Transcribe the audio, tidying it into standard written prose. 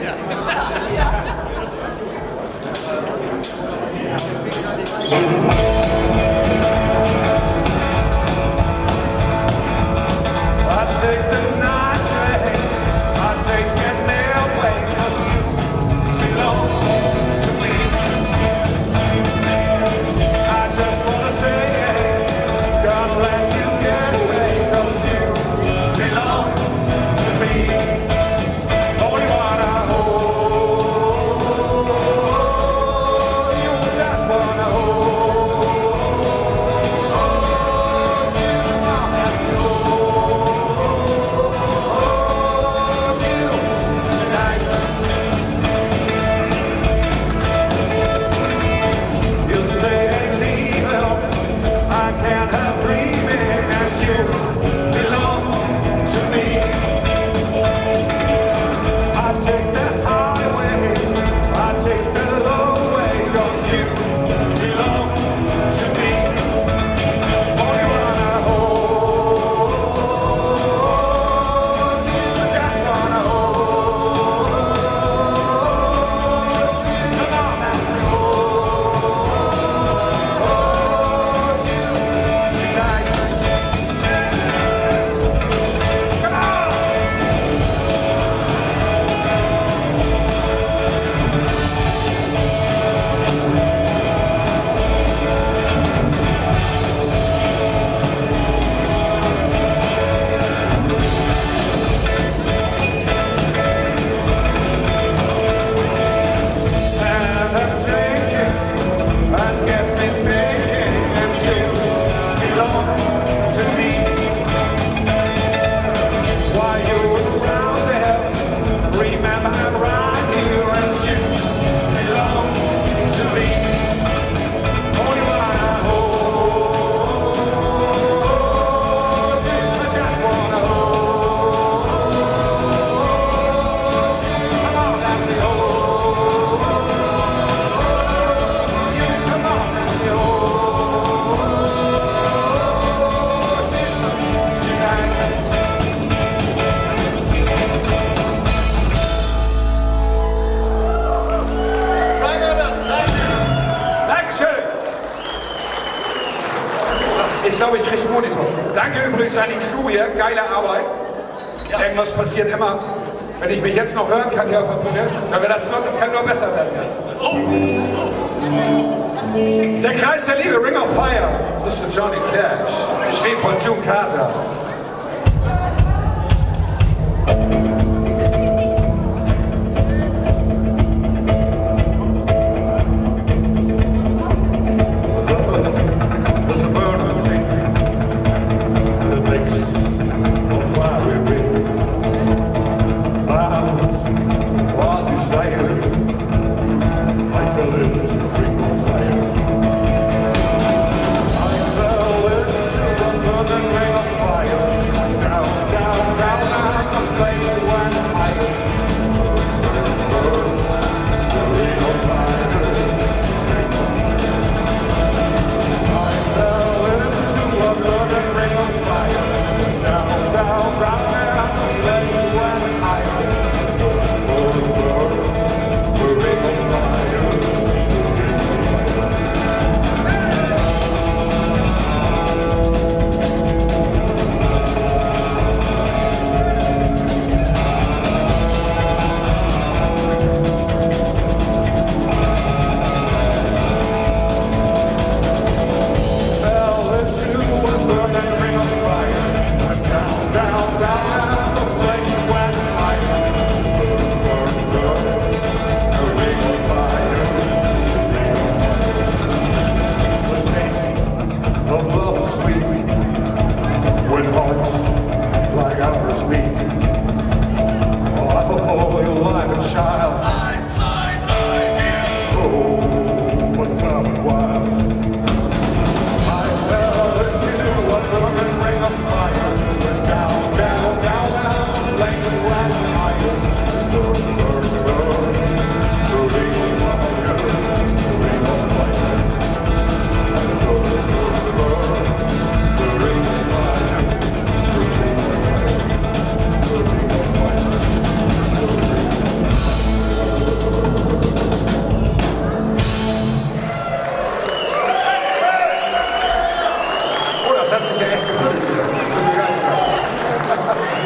Ich glaube, ich kriege einen Monitor. Danke übrigens an die Crew hier, geile Arbeit. Irgendwas passiert immer. Wenn ich mich jetzt noch hören kann hier auf der Bühne, dann wird das kann nur besser werden jetzt. Der Kreis der Liebe, Ring of Fire, ist für Johnny Cash, geschrieben von June Carter. Fire. hat sich ja echt gefüllt hier. Ich bin begeistert.